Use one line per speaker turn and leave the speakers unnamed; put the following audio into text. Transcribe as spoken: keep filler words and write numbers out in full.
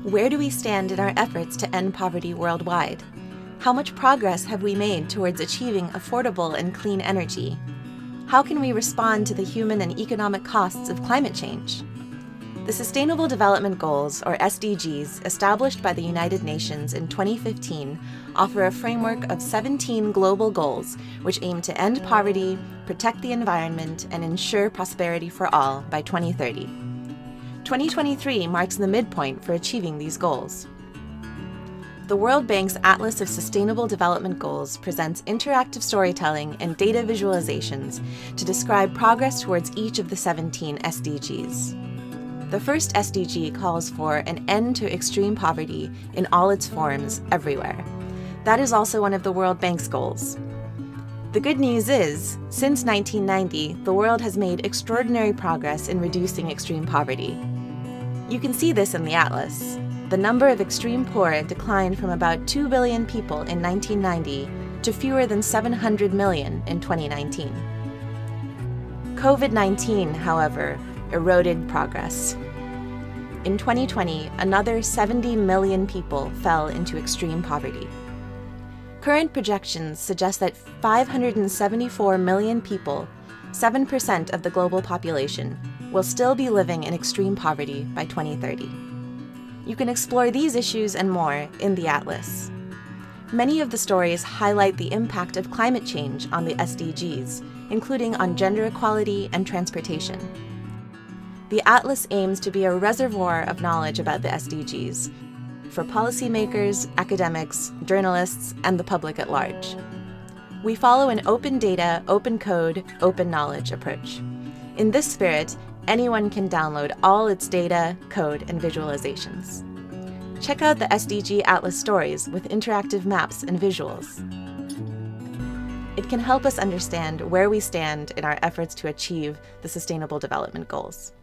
Where do we stand in our efforts to end poverty worldwide? How much progress have we made towards achieving affordable and clean energy? How can we respond to the human and economic costs of climate change? The Sustainable Development Goals, or S D Gs, established by the United Nations in twenty fifteen, offer a framework of seventeen global goals which aim to end poverty, protect the environment, and ensure prosperity for all by twenty thirty. twenty twenty-three marks the midpoint for achieving these goals. The World Bank's Atlas of Sustainable Development Goals presents interactive storytelling and data visualizations to describe progress towards each of the seventeen S D Gs. The first S D G calls for an end to extreme poverty in all its forms, everywhere. That is also one of the World Bank's goals. The good news is, since nineteen ninety, the world has made extraordinary progress in reducing extreme poverty. You can see this in the Atlas. The number of extreme poor declined from about two billion people in nineteen ninety to fewer than seven hundred million in twenty nineteen. COVID nineteen, however, eroded progress. In twenty twenty, another seventy million people fell into extreme poverty. Current projections suggest that five hundred seventy-four million people, seven percent of the global population, will still be living in extreme poverty by twenty thirty. You can explore these issues and more in the Atlas. Many of the stories highlight the impact of climate change on the S D Gs, including on gender equality and transportation. The Atlas aims to be a reservoir of knowledge about the S D Gs for policymakers, academics, journalists, and the public at large. We follow an open data, open code, open knowledge approach. In this spirit, anyone can download all its data, code, and visualizations. Check out the S D G Atlas stories with interactive maps and visuals. It can help us understand where we stand in our efforts to achieve the Sustainable Development Goals.